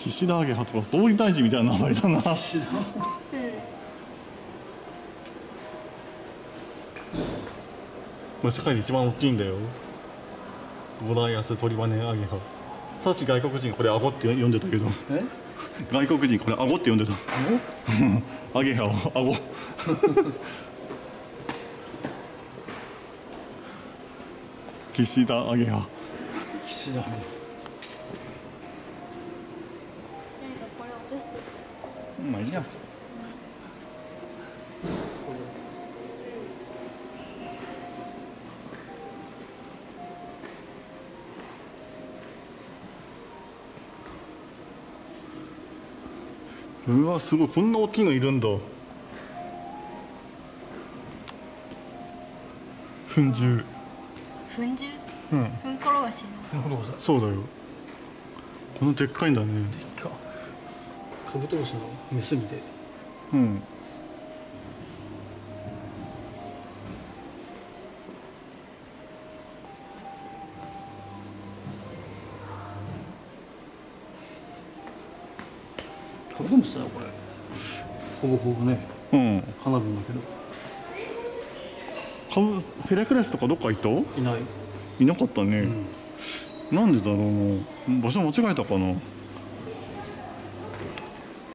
岸田アゲハとか総理大臣みたいな名前だな。 岸田。 これ世界で一番大きいんだよ。ゴライアストリバネアゲハ。さっき外国人これアゴって呼んでたけど、外国人これアゴって呼んでた。アゲハはアゴ。岸田アゲハ。 岸田。 これ落とす。 まあいいや。うわすごい、こんな大きいのいるんだ。糞獣。 糞獣？ うん。 糞転がしの。 そうだよ。このでっかいんだね。 カブトムシのメスみたい。 うん。 カブトムシだよこれ。ほぼほぼね。 うん。 花火だけど。 ヘラクレスとかどっか行った？ いない。 いなかったね。なんでだろうな。場所間違えたかな。